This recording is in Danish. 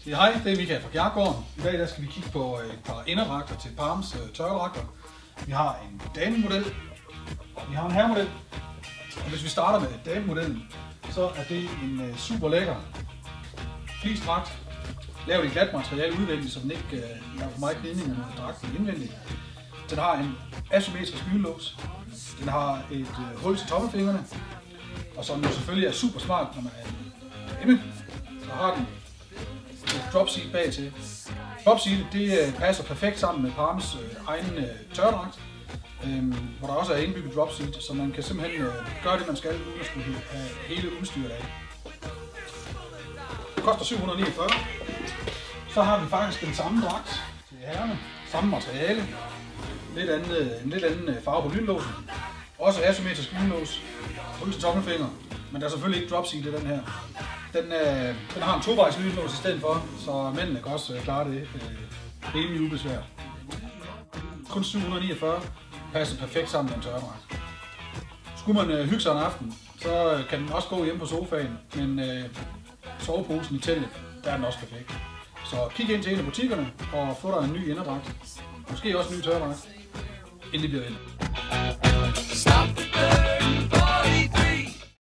Hej, det er Michael fra Kjærgaarden. I dag skal vi kigge på et par inderdragter til Parms tørredragter. Vi har en damemodel, og vi har en herremodel. Og hvis vi starter med damemodellen, så er det en super lækker fleecedragt. Lavet i glat materiale udvendigt, så den ikke har for meget gnidning med dragten indvendigt. Den har en asymmetrisk lynlås. Den har et hul til tommelfingrene, og som jo selvfølgelig er super smart, når man er hjemme, så har den et dropseat bag til. Dropseatet det passer perfekt sammen med Parms egen tørredragt, hvor der også er indbygget dropseat, så man kan simpelthen gøre det, man skal, uden at skulle have hele udstyret af. Det koster 749. Så har vi faktisk den samme dragt til herrerne, samme materiale, en lidt anden farve på lynlåsen. Også asymmetrisk lynlås, hul til tommelfinger, men der er selvfølgelig ikke dropseat i den her. Den har en tovejs lynlås i stedet for, så mændene kan også klare det rimelig ubesvær. Kun 749 passer perfekt sammen med en tørredragt. Skulle man hygge sig en aften, så kan den også gå hjemme på sofaen, men soveposen i teltet, der er den også perfekt. Så kig ind til en af butikkerne og få dig en ny inderdragt. Måske også en ny tørredragt, inden det bliver vendt.